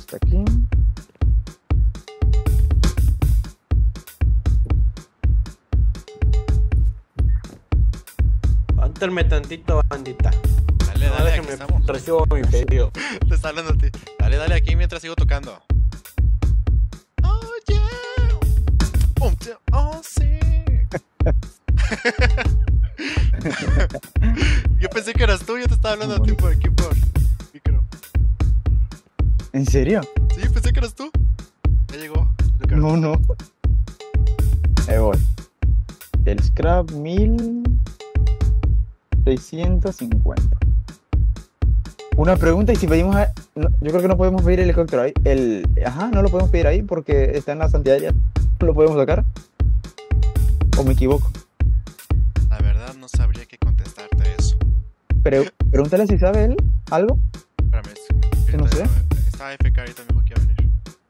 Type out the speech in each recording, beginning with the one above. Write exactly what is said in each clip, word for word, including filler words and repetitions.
hasta aquí. Aguántenme tantito, bandita. Dale, dale, aquí estamos. Recibo mi pedido. Te está hablando a ti. Dale, dale aquí mientras sigo tocando. Oh, yeah. Oh, yeah. Oh, sí. Yo pensé que eras tú, yo te estaba hablando a ti por aquí por micro. ¿En serio? Sí, pensé que eras tú. Ya llegó. No, no. Ahí voy. El scrap mil seiscientos cincuenta. Una pregunta, y si pedimos a... no, yo creo que no podemos pedir el helicóptero ahí. El... Ajá, no lo podemos pedir ahí porque está en la Santa Aérea. ¿No lo podemos sacar? ¿O me equivoco? La verdad no sabría qué contestarte eso. Pero pregúntale si sabe él algo. Espérame, es- Que no sé. Está A F K ahorita, me dijo que iba a venir.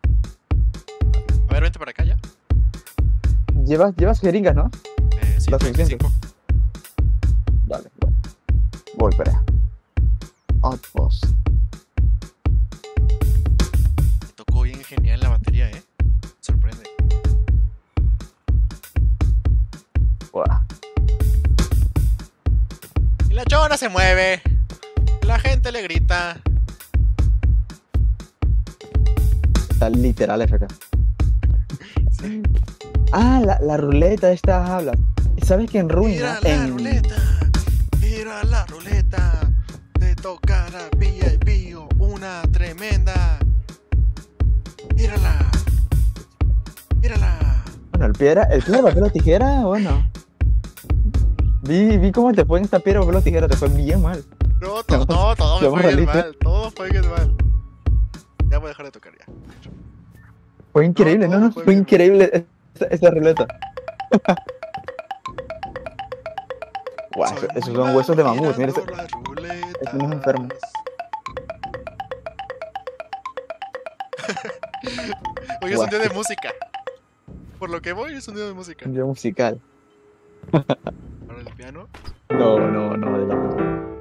A ver, vente para acá ya. Llevas, llevas jeringas, ¿no? Eh, sí, ¿Las treinta y cinco. Dale, voy. Voy para allá. Outpost. Te tocó bien genial la batería, eh. Sorprende. Buah. Y la chona se mueve. La gente le grita. Está literal F K. Sí. Ah, la, la ruleta de estas hablas. ¿Sabes que en Ruina? Mira la en... ruleta. Mira la ruleta. Te tocará V I P, una tremenda. Mírala. Mírala. Bueno, el piedra, el piedra, papel o tijera, bueno. Vi, vi cómo te fue en esta piedra, papel o tijera, te fue bien mal. No, to- no, todo me Seamos fue bien realistas. mal. Todo fue bien mal. Ya voy a dejar de tocar ya. Fue increíble, No, no, no, todo fue fue bien. increíble esta, esta ruleta. Guau, Soy eso- esos muy son malo huesos de mamut, mira, mirando ese- las ruletas. ese no es enfermo. Hoy es Guau. un día de música. Por lo que voy, es un día de música. un video musical. Ahora el piano. No, no, no, de la música.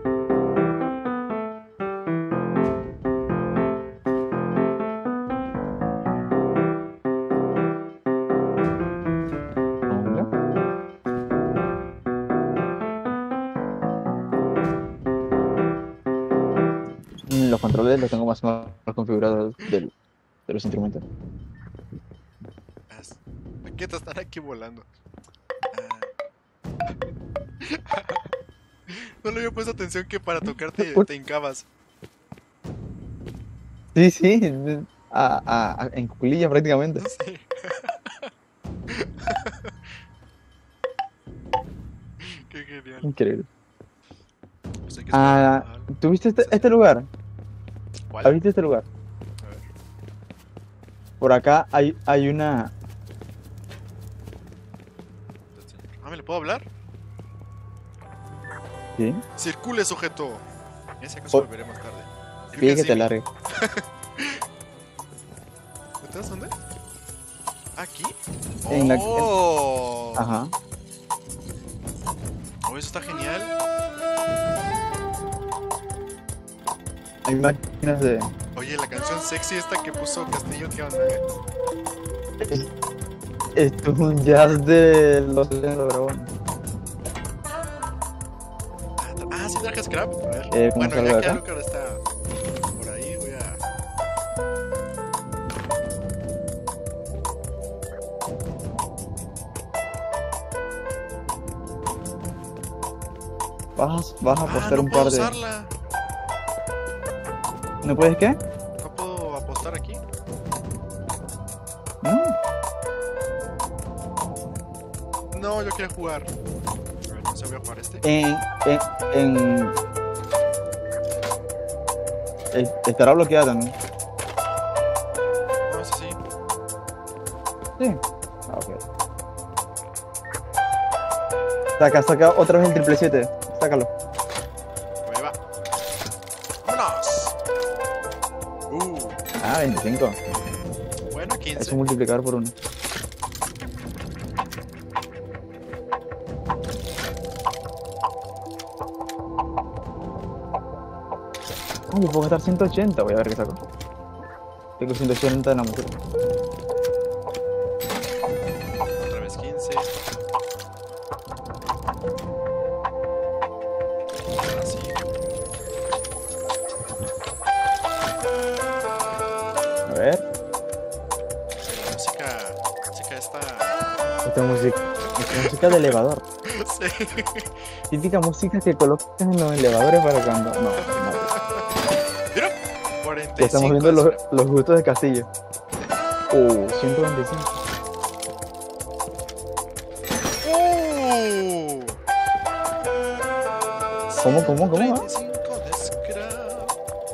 Hola. Mm, Los controles los tengo más o menos configurados del- de los instrumentos. As- ¿Qué te están aquí volando? Ah. No le había puesto atención que para tocarte te hincabas. Sí, sí, a, a- a- en cuclillas prácticamente. Sí. Qué genial. Increíble. Pues hay que Ah, esperar. ¿tú viste este, este lugar? ¿Cuál? ¿Has visto este lugar? A ver. Por acá hay, hay una... Ah, ¿me le puedo hablar? ¿Sí? Circule, sujeto. Ese acaso Oh. volveré más tarde. Pide que te largue. ¿Estás dónde? ¿Aquí? En la- Oh. Ajá. Oh, eso está genial. Hay máquinas de... Oye, la canción sexy esta que puso Castillo, ¿qué onda? Es- Esto es un jazz de los dragones. Ah, sí traje scrap. A ver. Eh, ¿cómo bueno, salgo ya de que acá? Alucard está por ahí, voy a. Vas, vas a Ah, apostar no un puedo par de... usarla. ¿No puedes qué? No puedo apostar aquí. No. No, yo quiero jugar. A ver, no sé, voy a jugar este. En... En... en... Eh, Estará bloqueada también. No, ese sí. Sí. Ah, ok. Saca, saca otra vez el triple siete. Sácalo. Ahí va. ¡Vámonos! Uh, Ah, veinticinco. bueno, Es quince. un multiplicador por uno. Ah, yo puedo gastar ciento ochenta. Voy a ver qué saco. Tengo ciento ochenta en la mochila. Otra vez quince. Ahora sí. A ver. La música. La música esta. Esta música. Esta música de elevador. Sí. Típica música que colocan en los elevadores para cuando. No, no. Mira. cuarenta y cinco. Ya estamos viendo los, los gustos de Castillo. Uh, ciento veinticinco. Uh. ¿Cómo, cómo, cómo? ciento treinta y cinco de scrap.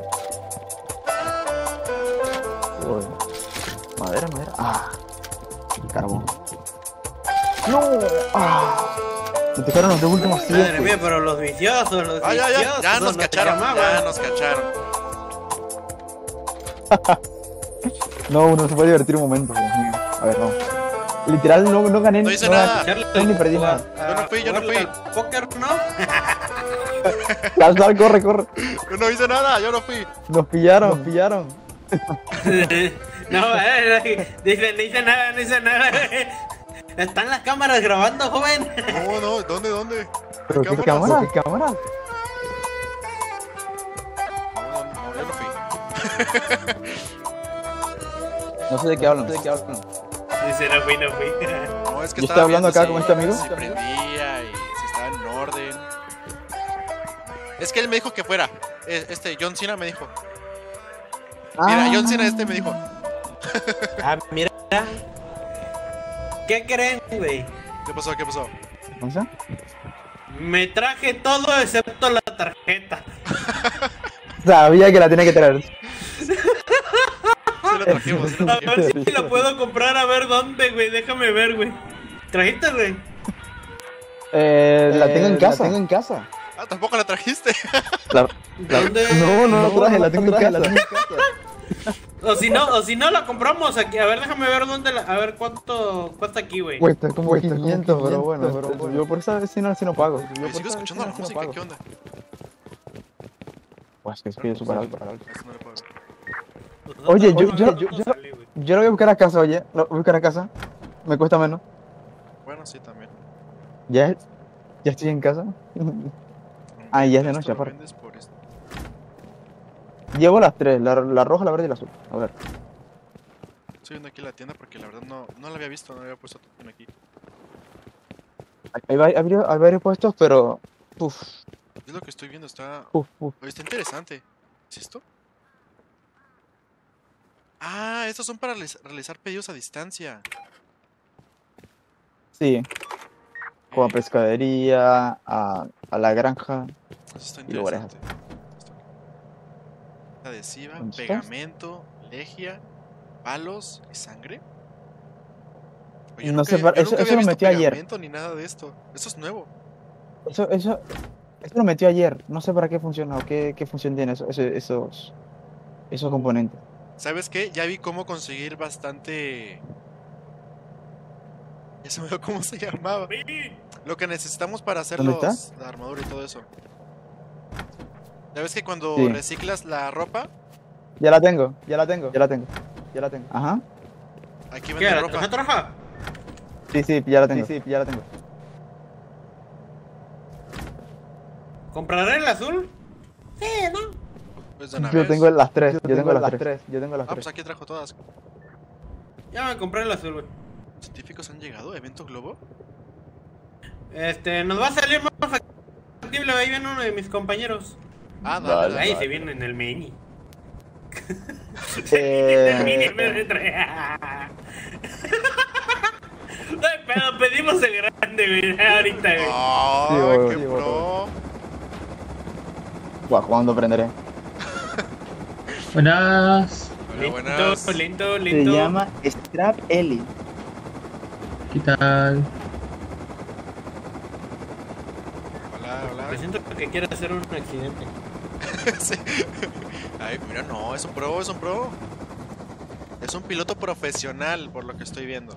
Uy. Madera, madera. Ah. Carbón. No. Ah. Me tocaron los dos últimos Madre siete. mía, pero los viciosos, los Ah, ya, viciosos. ya. Ya nos no te cacharon. llamaban. Ya nos cacharon. No, uno se puede divertir un momento. Dios mío. A ver, vamos. Literal, no, no gané. No hice gané- nada. No, ni perdí nada. Yo no fui, yo no fui. ¿Al póker, no? Sal, sal, corre, corre. Yo no hice nada, yo no fui. Nos pillaron, nos pillaron. No, eh, dice, no dice nada, no dice nada. Están las cámaras grabando, joven. No, no, ¿dónde, dónde? ¿Pero qué cámaras? cámara? ¿Qué cámara? No, no, yo no fui. No sé de qué hablan. No sé de qué hablan. Dice, no fui, no fui. No, es que Yo estaba estaba hablando viendo acá si- con este amigo. Si prendía y si estaba en orden. Es que él me dijo que fuera. Eh, Este, John Cena me dijo. Mira, John Cena este me dijo. Ah, mira. ¿Qué creen, güey? ¿Qué pasó? ¿Qué pasó? ¿No sé? Me traje todo excepto la tarjeta. Sabía que la tenía que traer. Sí lo trajimos, sí lo A trajimos. ver si la puedo comprar, a ver dónde, güey. Déjame ver, güey. ¿Trajiste, güey? Eh, la tengo en casa. La tengo en casa. Ah, tampoco la trajiste. La- la- ¿Dónde? No, no la traje, la tengo en casa. La tengo en casa. O si no, o si no la compramos aquí. A ver, déjame ver dónde la. A ver cuánto cuesta aquí, güey. Cuesta como quinientos, pero bueno, pero bueno. Yo por esa vez sí no, sí no pago. Yo Oye, por sigo esa vez escuchando sí la no música, pago. ¿qué onda? Pues que es que es súper alto. Eso no le puedo ver. Oye, yo- yo- ¿Dónde yo- yo- salí, güey? Yo lo voy a buscar a casa, oye. Lo voy a buscar a casa. Me cuesta menos. Bueno, sí, también. Ya, ya estoy en casa. Ah, ya es de Esto noche, lo aparte. vendes por esto. Llevo las tres, la, la roja, la verde y la azul. A ver. Estoy viendo aquí la tienda porque la verdad no, no la había visto, no la había puesto atención aquí. Hay, hay, hay varios- hay varios puestos, pero. Uf, Es lo que estoy viendo, está... uf, uf. Oye, está interesante. ¿Es esto? Ah, estos son para realiz- realizar pedidos a distancia. Sí, como a Eh, pescadería, a, a la granja. Eso está y lugares interesante. Esto. Adhesiva, ¿Dónde estás? pegamento, legia, palos y sangre. Oye, yo No nunca sé, había- para- yo eso- nunca eso había lo visto metí ayer. pegamento ni nada de esto. Eso es nuevo. Eso, eso, eso lo metí ayer. No sé para qué funciona o qué, qué función tiene eso, ese- esos, esos componentes. ¿Sabes qué? Ya vi cómo conseguir bastante... Ya se me olvidó cómo se llamaba. Lo que necesitamos para hacer ¿Dónde los, la armadura y todo eso. ¿Ya ves que cuando Sí. reciclas la ropa, Ya la tengo, ya la tengo, ya la tengo. Ya la tengo. Ajá. aquí ¿Qué? venden ¿La ropa? tarjeta roja? Sí, sí, ya la tengo. Sí, sí, ya la tengo. ¿Compraré el azul? Sí, ¿no? Pues de una Yo vez. tengo las tres, yo tengo las tres. Yo tengo las Ah, pues tres. aquí trajo todas. Ya me compré el azul, güey. ¿Científicos han llegado? ¿Evento Globo? Este, nos va a salir más factible. Ahí viene uno de mis compañeros. Ah, Vale. dale, Ahí dale. se viene en el mini. Eh, El mini me trae. No hay pedo, pedimos el grande, güey. Ahorita, güey. ¡Ah, Sí, güey, qué sí, güey. pro! Buah, ¿cuándo aprenderé? Buenas, Hola, Lento, buenas. lento, Se lento. llama Strap Ellie. ¿qué tal? Hola, hola. Presiento que quiere hacer un accidente. Sí. Ay, mira, no, es un pro, es un pro. Es un piloto profesional, por lo que estoy viendo.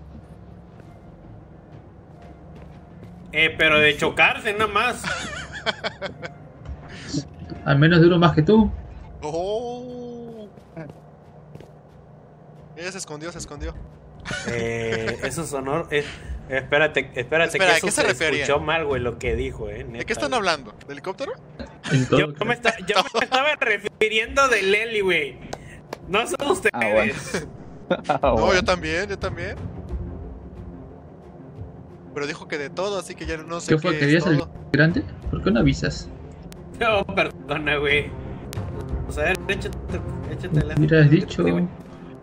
Eh, pero de chocarse nada más. Al menos duro más que tú. ¡Oh! se escondió, se escondió. Eh, eso sonó. Eh, espérate, espérate, Espera, que ¿a eso qué se se refería? escuchó mal, güey, lo que dijo, eh. ¿De neta, qué están güey. hablando? ¿De helicóptero? En todo Yo, me, está- yo me estaba refiriendo de Leli, güey. No son ustedes. Ah, bueno. Ah, No, bueno. yo también, yo también. Pero dijo que de todo, así que ya no sé ¿Qué qué, fue? es ¿Querías el todo. grande? ¿Por qué no avisas? No, perdona, güey. O sea, échate, échate la. Hubieras dicho. Sí, güey.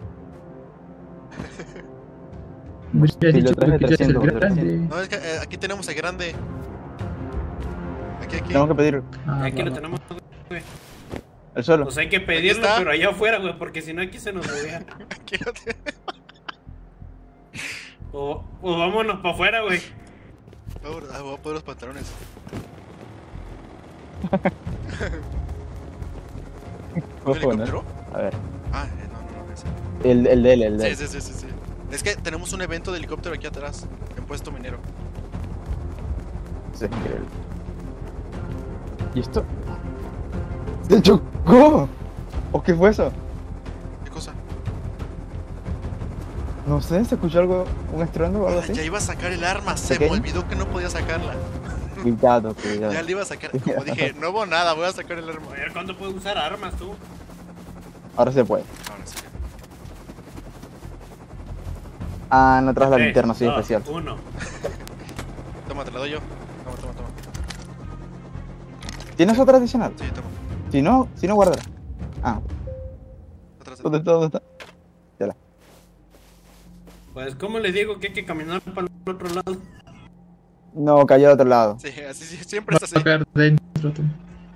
Hubieras Sí, lo dicho traje que querías el trescientos, grande. No, es que eh, aquí tenemos el grande. Aquí, aquí. Tenemos que pedir Ah, Aquí va, lo va. tenemos, güey. el suelo. Pues hay que pedirlo, está. pero allá afuera, güey, porque si no aquí se nos buguea. Aquí lo tiene. O, o vámonos para afuera, güey. Voy a- voy a poner los pantalones. ¿Un ¿Puedo poner? helicóptero? A ver. Ah, eh, no, no, no, ese. El, el de él, el de él. Sí, sí, sí, sí, sí. Es que tenemos un evento de helicóptero aquí atrás, en Puesto Minero. Sí, es increíble. ¿Y esto? ¡Se chocó! ¿O qué fue eso? ¿Qué cosa? No sé, ¿se escuchó algo? ¿Un estruendo o algo Ah, así? ya iba a sacar el arma, se me ¿Pequeño? olvidó que no podía sacarla. Cuidado, cuidado. Ya le iba a sacar, como dije, no hubo nada, voy a sacar el arma. A ver, ¿cuándo puedes usar armas tú? Ahora se puede. Ahora sí. Ah, no traes la Tres, linterna, sí, dos, especial. Uno. Toma, te la doy yo. Toma, toma, toma. ¿Tienes otra adicional? Sí, toma. Si no, si no, guárdala. Ah, Atrás de ¿dónde está? ¿Dónde está? Ya la. Pues, ¿cómo les digo que hay que caminar para el otro lado? No, cayó al otro lado. Sí, así sí, siempre Va es a así. caer dentro tú.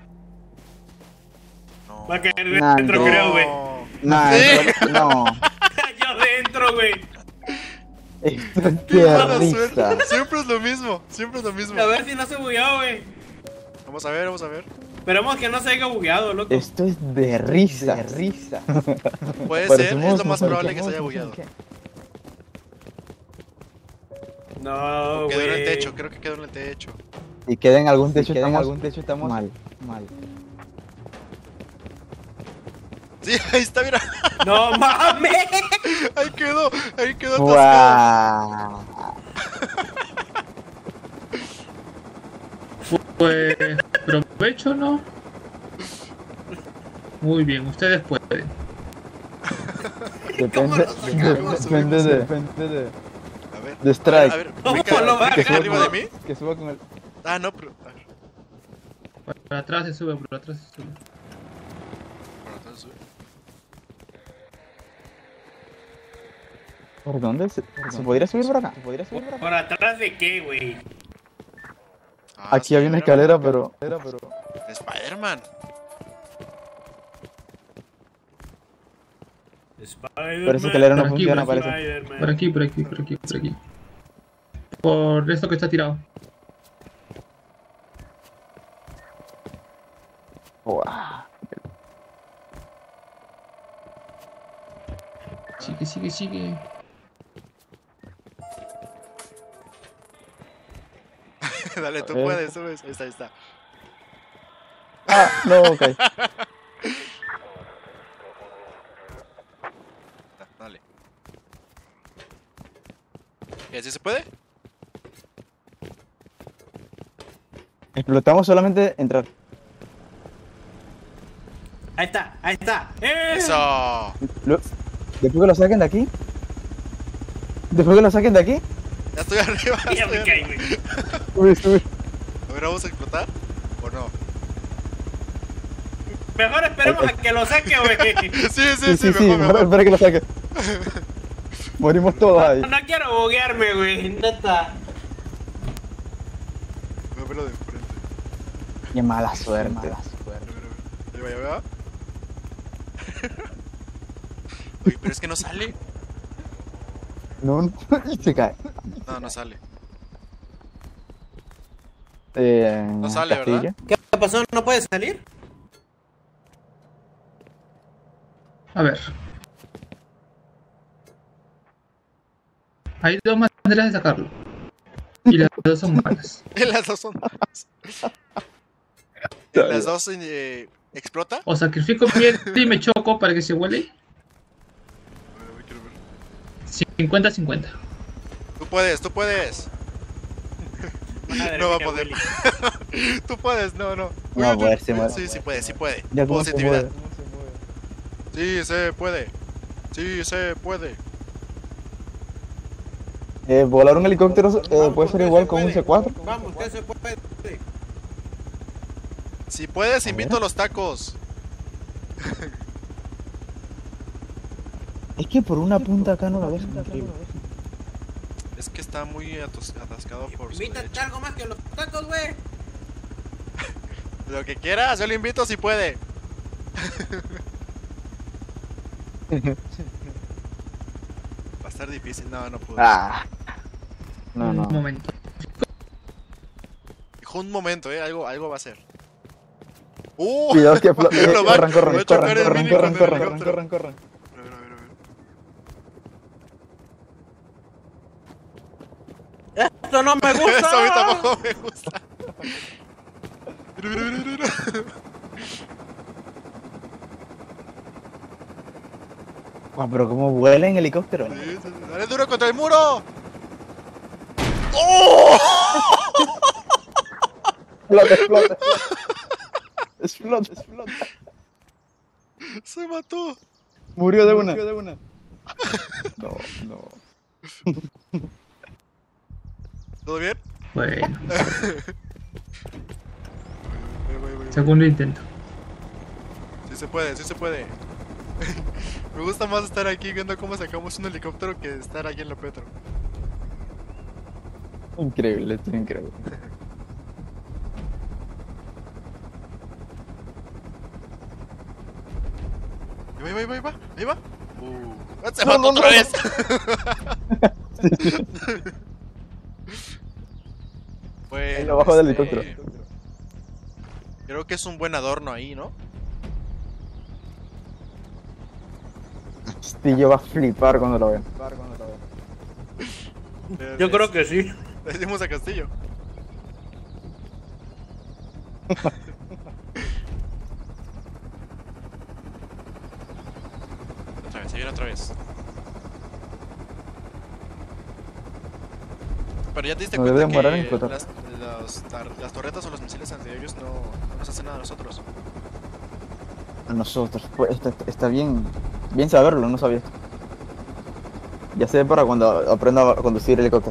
No. Va a caer Nah, dentro, no. creo, güey. Nah, Sí. esto- no. Yo dentro, güey. Esto es Qué de mala risa. suerte. Siempre es lo mismo, siempre es lo mismo. A ver si no se bugueó, güey. Vamos a ver, vamos a ver. Esperemos que no se haya bugueado, loco. Esto es de risa. De risa. Puede ser, Parecemos- es lo más probable que se haya parecemos- bugueado. No, Quedó en el güey. techo, creo que quedó en el techo. Y queda en algún techo, queda en estamos algún techo estamos mal, mal. Sí, ahí está, mira. No mames. Ahí quedó, ahí quedó atascado. Guau. Pues, provecho, ¿no? Muy bien, ustedes pueden. ¿Cómo Depende, lo sacamos? depende de, depende de, A ver, de strike. a ver, ¿Cómo ubica- lo ubica baja? arriba de mí. Que suba con el. Ah, no, pero. A ver, Por atrás se sube, por atrás se sube. por atrás sube. ¿Por dónde? ¿Se, ¿se podría subir por acá? ¿Se podría subir por acá? ¿Por atrás de qué, güey? Ah, Aquí había una Spider-Man. escalera, pero. Era, pero. Spider-Man. Spider-Man. Pero esa escalera no Por aquí, funciona, por aquí. parece. Spider-Man. Por aquí, por aquí, por aquí, por aquí. Por esto que está tirado. Guau. Sigue, sigue, sigue. Dale, tú A ver. puedes, subes. Ahí está, ahí está. Ah, no, ok. Da- Dale. ¿Y así se puede? Explotamos solamente entrar. Ahí está, ahí está. ¡Eh! Eso. Lo- Después que lo saquen de aquí. Después que lo saquen de aquí. Ya estoy arriba. Ya estoy me caí, arriba. güey. Sube, sube. A ver, ¿vamos a explotar? ¿O no? Mejor esperemos a que lo saque, güey. Sí, sí, Sí, sí, sí, sí. mejor, mejor. Espera que lo saque. Morimos todos ahí. No quiero buguearme, güey. Neta. Voy a verlo de frente. Qué mala suerte. A ver, a ver, a ver. Ahí va, ahí va. Uy, pero es que no sale. No, no. Y se cae. No, no sale. Eh, No sale, Castillo. ¿verdad? ¿Qué pasó? ¿No puede salir? A ver. Hay dos maneras de sacarlo. Y las dos son malas. En las dos son malas. En las dos eh, explota. O sacrifico miel y me choco para que se huele. A ver, quiero ver. cincuenta cincuenta. Tú puedes, tú puedes. Madre No va a mía, poder. Willy. Tú puedes, no, no. No va a poder, sí, va- Sí, sí puede, sí puede. Ya cómo se Positividad. mueve. Sí, se puede. Sí, se puede. Eh, volar un helicóptero eh, Vamos, puede ser que igual se con un puede. C cuatro. Vamos, que se puede. Si puedes, A invito ver. a los tacos. Es que por una punta acá no la dejan. Increíble. Es que está muy atos- atascado por su Invítate derecha. algo más que los tacos, güey. Lo que quieras, yo le invito si puede. Va a estar difícil, no, no puedo. Ah. No, no. Un momento. Dijo un momento, eh, algo, algo va a ser. ¡Uh! Cuidado que explo- eh, Lo va- corran, lo va corran, a chocar corran, el corran, mini corran, con el corran, helicóptero. corran, corran. A ver, a ver, a ver. Esto no me gusta. Eso a mí tampoco me gusta. Mira, mira, mira, mira. Guau, pero cómo vuela en helicóptero. Sí, sí, sí. ¡Dale duro contra el muro! ¡Oh! Explota, explota. Explota, explota. Se mató. Murió de una. No, no. ¿Todo bien? Bueno, Voy, voy, voy, voy. segundo intento. Sí se puede, sí se puede. Me gusta más estar aquí viendo cómo sacamos un helicóptero que estar aquí en la Petro. Increíble, esto es increíble. Ahí va, ahí va, ahí va, ahí va. Uh, ¡se No, mató no, otra no, vez! Bueno, Ahí abajo del este, helicóptero. creo que es un buen adorno ahí, ¿no? Castillo va a flipar cuando lo vea. Yo creo que sí. Le decimos a Castillo. Otra vez, se viene otra vez. Pero ya te diste No cuenta debe demorar en que explotar. las, los tar- las torretas o los misiles antiaéreos no, no nos hacen nada a nosotros. A nosotros, pues está, está bien, bien saberlo, no sabía esto. Ya sé para cuando aprenda a conducir helicóptero.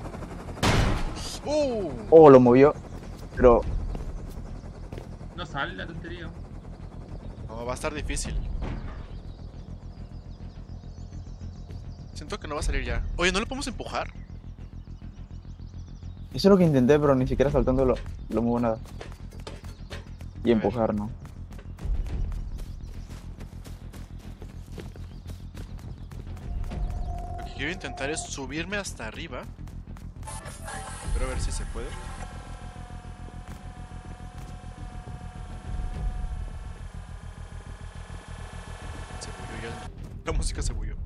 ¡Uh! Oh, lo movió, pero No sale la tontería. No, va a estar difícil. Siento que no va a salir ya. Oye, ¿no le podemos empujar? eso es lo que intenté, pero ni siquiera saltando lo, lo muevo nada. Y A ver. empujar, ¿no? Lo que quiero intentar es subirme hasta arriba. Pero a ver si se puede. Se bulló ya. La música se bulló.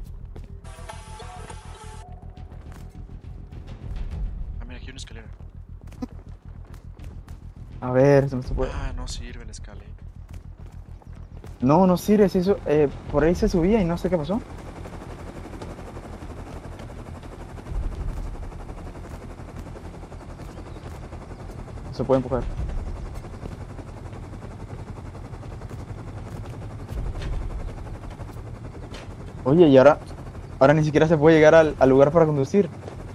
Ah, mira, aquí hay una escalera. A ver, eso no se puede. Ah, no sirve la escalera. No, no sirve, si eso, eh, por ahí se subía y no sé qué pasó. No se puede empujar. Oye, y ahora, ahora ni siquiera se puede llegar al, al lugar para conducir.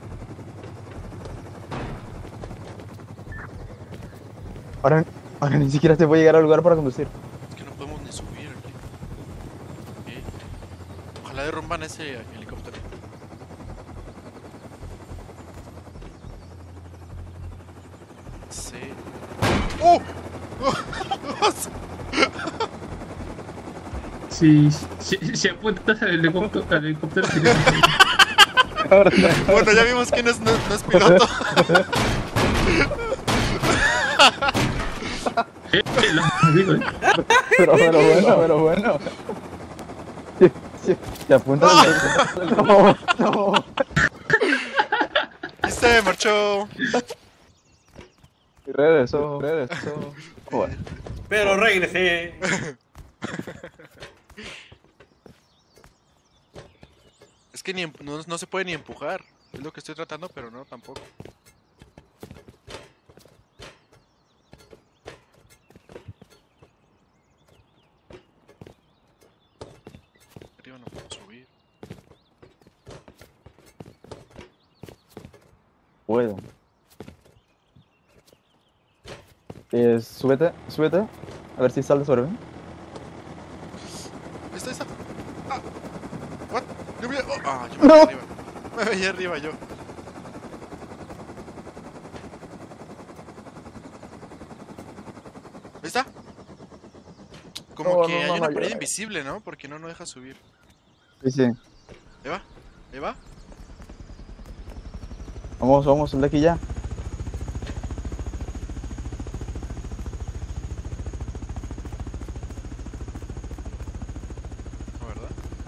Ahora, ahora ni siquiera se puede llegar al lugar para conducir. Es que no podemos ni subir aquí. Ok. Ojalá derrumban ese helicóptero. Sí. ¡Oh! Si, si, si apuntas al helicóptero, al helicóptero sería- Bueno, ya vimos quién es, no, no es piloto. Eh, eh, lo digo, eh. Pero, pero bueno, pero bueno. Sí, sí, te apuntas al No, no. Y se marchó. Y regresó, regresó. Bueno, Pero regresé. Es Es que ni em- no, no se puede ni empujar. Es lo que estoy tratando, pero no, tampoco. Arriba no puedo subir. Puedo. Eh, súbete, súbete. A ver si sale sobre mí. Está, está. Ah. What? Yo vi. Oh, ah, yo me No. veía arriba. Me veía arriba yo. Ahí está. Como No, que no, hay no, una no, pared ya. invisible, ¿no? Porque no nos deja subir. Sí, sí. Ahí va. Ahí va. Vamos, vamos, sal de aquí ya. No, ¿verdad?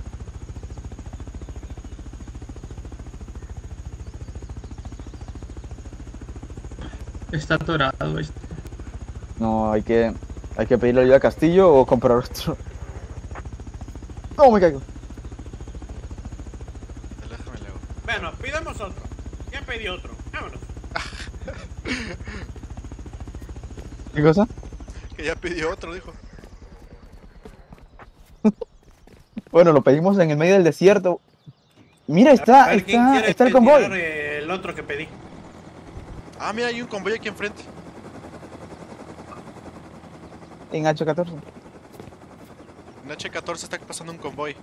Está atorado este. No, hay que, hay que pedirle ayuda a Castillo o comprar otro. No, me caigo. Déjame luego. Bueno, pidamos otro. Ya pedí otro. Vámonos. ¿Qué cosa? Que ya pidió otro, dijo. Bueno, lo pedimos en el medio del desierto. Mira, está, A ver, ¿quién está, quiere está el tirar, convoy. eh, el otro que pedí? Ah, mira, hay un convoy aquí enfrente. En H catorce. En H catorce está pasando un convoy.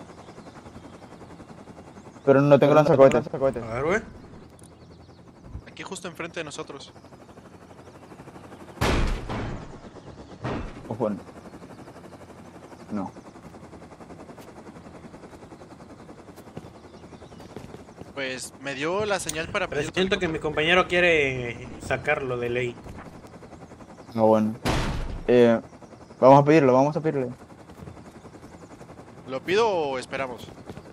Pero no tengo lanzacohetes. A ver, güey. Aquí justo enfrente de nosotros. Ojo. No. Pues me dio la señal para Pero pedir. siento que mi compañero quiere sacarlo de ley. No, bueno. Eh, vamos a pedirlo, vamos a pedirle. ¿Lo pido o esperamos?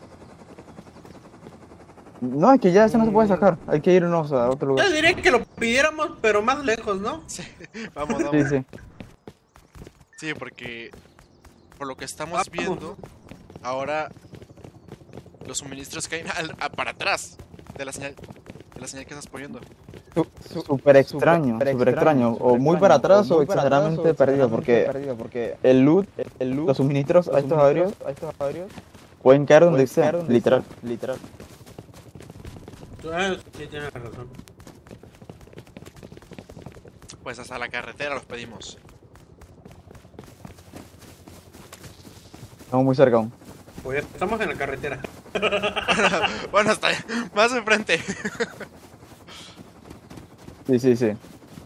No, es que ya ese no se puede sacar. Hay que irnos a otro Yo lugar. diría que lo pidiéramos, pero más lejos, ¿no? Sí, vamos, Sí, vamos. sí. Sí, porque por lo que estamos Vamos. viendo, ahora los suministros caen al- a- para atrás de la señal, de la señal que estás poniendo. Súper extraño, súper extraño. O muy para atrás o exageradamente perdido, porque el loot, el loot, los suministros a estos aéreos pueden caer donde sea, literal. literal. Ah, sí, tienes razón. Pues hasta la carretera los pedimos. Estamos muy cerca aún. Pues ya estamos en la carretera. Bueno, hasta allá, más enfrente. Sí, sí, sí.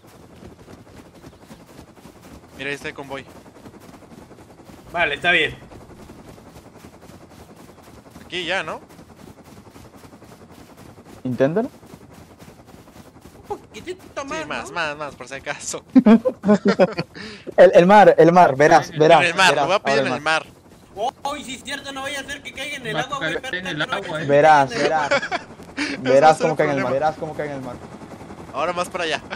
Mira, ahí está el convoy. Vale, está bien. Aquí ya, ¿no? Inténtalo. Un poquitito más, Sí, más, ¿no? más, más, por si acaso. El, el mar, el mar, verás, verás. En el mar, verás, lo voy a pedir ahora en el mar. Oh, y si es cierto, no vaya a ser que caiga en el Va a agua, güey. caer en espérate, el no vaya a agua, ser eh. que Verás, caiga en el verás. agua. Verás ser cómo cae en el mar, problema. verás cómo cae en el mar. Ahora más para allá.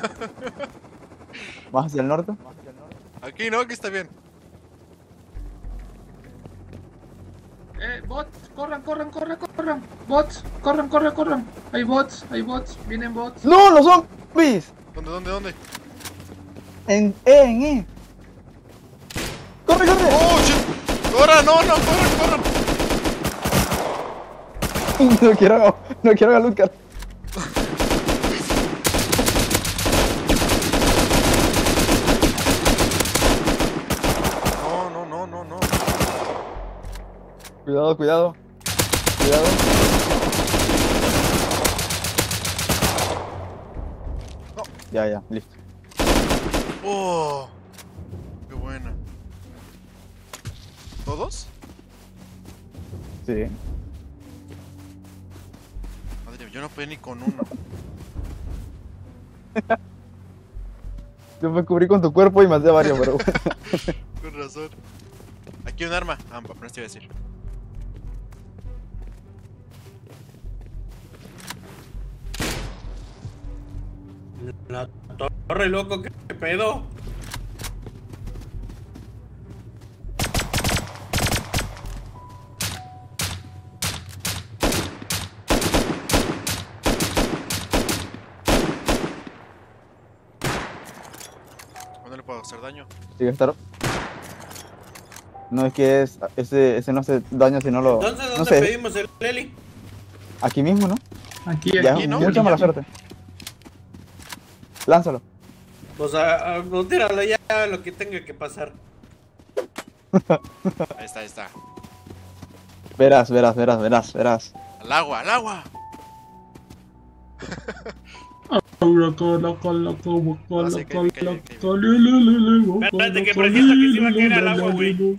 ¿Más hacia el norte? Aquí no, aquí está bien. Eh, bots, corran, corran, corran, corran. Bots, corran, corran, corran. Hay bots, hay bots, vienen bots. ¡No, los zombies! ¿Dónde, dónde, dónde? En E, en E. ¡Corre, corre! ¡Oh, shit! ¡Corran, no, no, corran, corran! No quiero, no quiero a Lucas. No, no, no, no, no. Cuidado, cuidado. Cuidado. No. Ya, ya, listo. ¡Oh! ¡Qué buena! ¿Todos? Sí. Madre mía, yo no puedo ni con uno. Yo me cubrí con tu cuerpo y maté a varios, pero bueno. Con razón. Aquí un arma. Ah, no te iba a decir. La torre, loco, ¿qué pedo? hacer daño. Sí, estar... No, es que es, ese, ese no hace daño si no lo... Entonces, ¿dónde no sé, pedimos el Leli? aquí mismo, ¿no? Aquí, Ya, aquí, ¿no? mucha mala suerte. Lánzalo. Pues a, a, no, tíralo ya lo que tenga que pasar. Ahí está, ahí está. Verás, verás, verás, verás, verás. Al agua, al agua. Espérate que presiento que sí va a caer al agua, güey.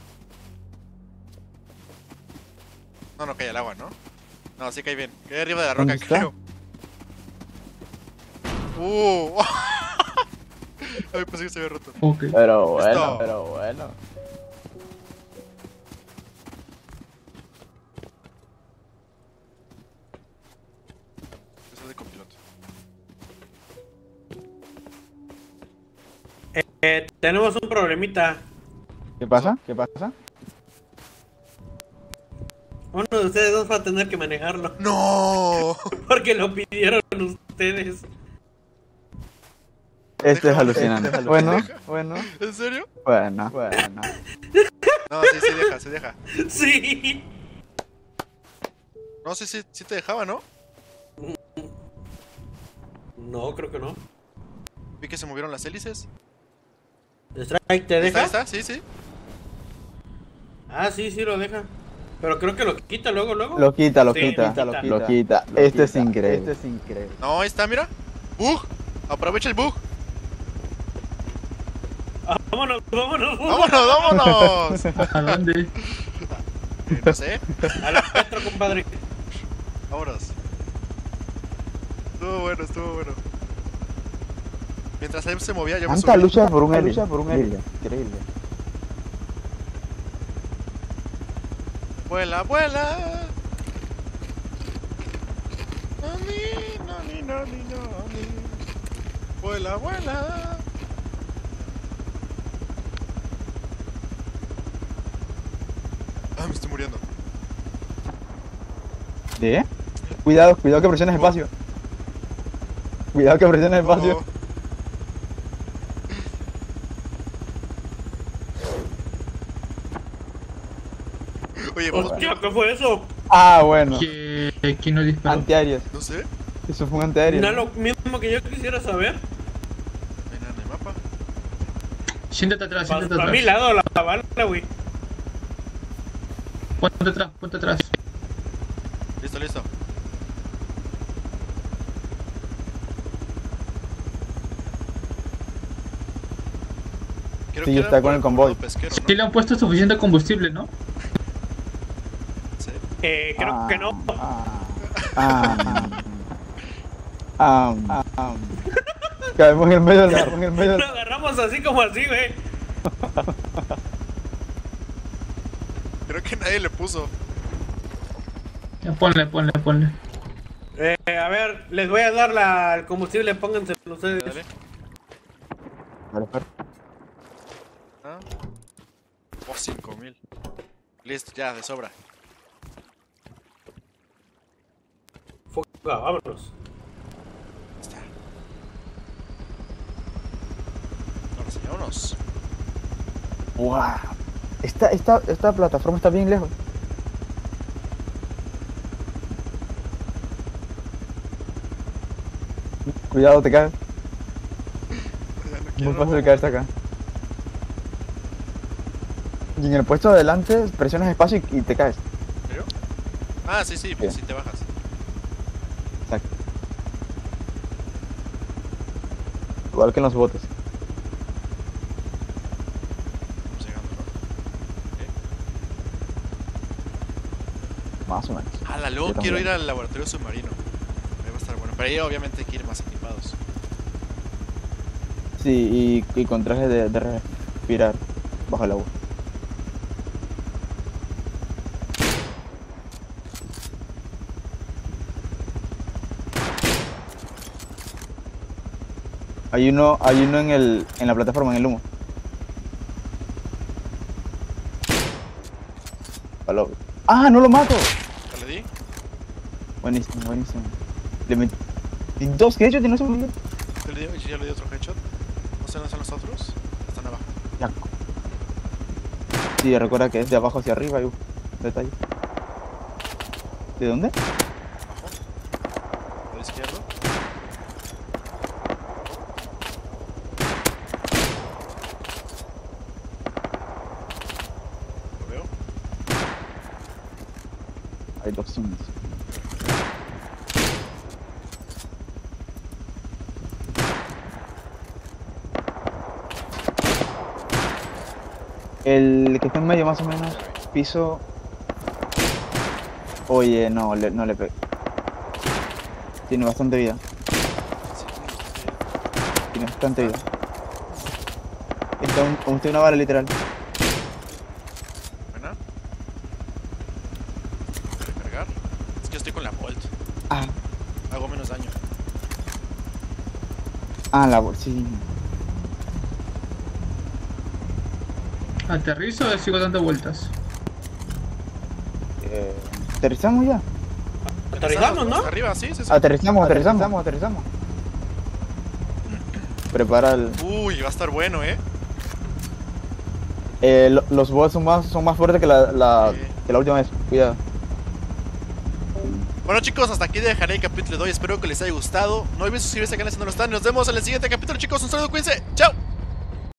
No, no cae al agua, ¿no? No, sí cae bien. Cae arriba de la roca, ¿Dónde está? creo. Uh. Ay, pensé que se había roto. Ok. Pero bueno, Esto. pero bueno. Eso es de copiloto. Eh, tenemos un problemita. ¿Qué pasa? ¿Qué pasa? Uno de ustedes dos va a tener que manejarlo. ¡No! Porque lo pidieron ustedes. Esto es Déjame, alucinante. déjalo, Bueno, deja. bueno, ¿En serio? bueno, bueno. No, sí, sí deja, sí deja. Sí. No, sí, sí, sí te dejaba, ¿no? No, creo que no. Vi que se movieron las hélices. Strike, ¿te ¿Está, deja? está? Sí, sí. Ah, sí, sí lo deja. Pero creo que lo quita luego, luego. Lo quita, lo Sí, quita, lo quita. lo quita. Lo quita. Esto es increíble. Esto es increíble. No, ahí está, mira. Bug. Aprovecha el bug. Ah, vámonos, vámonos, vámonos. ¡Vámonos, vámonos! ¿A dónde? Eh, no sé. A la Petro, compadre. Vámonos. Estuvo bueno, estuvo bueno. Mientras él se movía, yo me Tanta subí. lucha por un hélice. Lucha por un hélice. Increíble. Vuela, vuela. Nani, nani, nani, nani. Vuela, vuela. Ah, me estoy muriendo. ¿De? Cuidado, cuidado que presiones espacio. Cuidado que presiones espacio. Oh. Oye, vamos. Hostia, ¿qué fue eso? Ah, bueno. ¿Qui- ¿Quién nos disparó? Antiaéreos. No sé. Eso fue un antiaéreo. No es lo mismo que yo quisiera saber. No hay nada en el mapa. Siéntate atrás, Para siéntate mi atrás. lado, la, la bala, güey. Ponte atrás, ponte atrás. Listo, listo. Creo Sí, que está era con por el convoy. puerto pesquero, Sí ¿no? le han puesto suficiente combustible, ¿no? Sí. Eh, creo Ah, que no. Ah, ah, ah, ah, ah. Caemos en el medio del carro, en el medio Lo del... agarramos así como así, güey. Creo que nadie le puso. Ya, ponle, ponle, ponle. Eh, a ver, les voy a dar la, el combustible, pónganse ustedes. Dale. Vale, Fer. Ah. Oh, cinco mil. Listo, ya, de sobra. Fuga, vámonos. Está. Ahora sí, vámonos. Wow. Esta, esta, esta plataforma está bien lejos. Cuidado, te caes. Ya no Muy quiero. fácil de caerse acá. Y en el puesto de adelante presionas espacio y, y te caes. ¿En serio? Ah, sí, sí, pues sí te bajas. Exacto. Igual que en los botes. Vamos llegando, ¿no? Más o menos. Ah, la luego Yo quiero también. ir al laboratorio submarino. Ahí va a estar bueno. Pero ahí obviamente hay que ir más equipados. Sí, y, y con traje de, de respirar bajo el agua. Hay uno, hay uno en el, en la plataforma, en el humo. Aló. ¡Ah, no lo mato! ¿Ya le di? Buenísimo, buenísimo. Le metí dos que hecho, no se me olvidó. ¿Ya le di, ya le di otro headshot? ¿No sé, no son los otros? Ya. Sí, recuerda que es de abajo hacia arriba y uh, detalle. ¿De dónde? Abajo. A la izquierda. Lo veo. Hay dos zooms. El que está en medio, más o menos, piso. Oye, no, le, no le pegué. Tiene bastante vida. Sí, Tiene bastante vida. Está un, como usted una bala, literal. buena. Recargar. Es que yo estoy con la Bolt. Ah, Hago menos daño. ah, la bol- sí. ¿Aterrizo o sigo dando vueltas? Eh, ¿Aterrizamos ya? Aterrizamos, ¿no? Hasta arriba, sí, sí, sí. Aterrizamos, aterrizamos, aterrizamos. Prepara el... Uy, va a estar bueno, eh. Eh, lo- los bots son más, son más fuertes que la, la, Sí. que la última vez. Cuidado. Bueno, chicos, hasta aquí dejaré el capítulo de hoy. Espero que les haya gustado. No olviden suscribirse al canal si no lo están. Nos vemos en el siguiente capítulo, chicos. Un saludo, cuídense. Chao.